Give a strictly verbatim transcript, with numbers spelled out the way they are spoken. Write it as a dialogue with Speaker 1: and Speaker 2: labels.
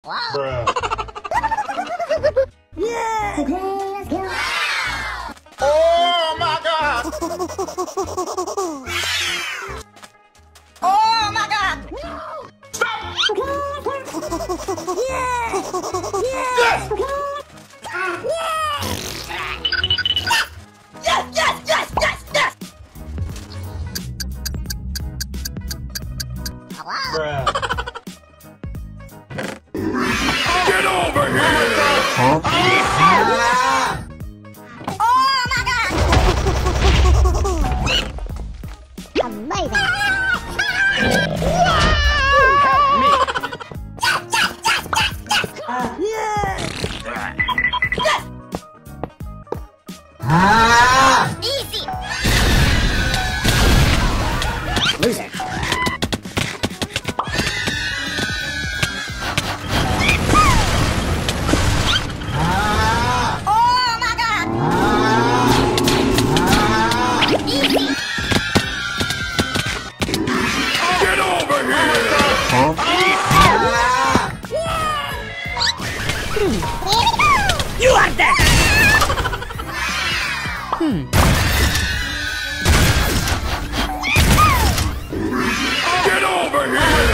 Speaker 1: Bruh.
Speaker 2: Yeah! Okay, let's go.
Speaker 1: Oh my god!
Speaker 2: Oh my god!
Speaker 1: Stop!
Speaker 2: Yeah! Yeah!
Speaker 1: Yes!
Speaker 2: Yes, yes, yes, yes, yes!
Speaker 1: Bruh.
Speaker 3: Get over here!
Speaker 2: Oh my god! Amazing!
Speaker 3: Help me!
Speaker 2: Yeah! Easy!
Speaker 3: Loser.
Speaker 2: Oh my god! Easy!
Speaker 3: Get over here!
Speaker 2: You are dead!
Speaker 3: Get over here!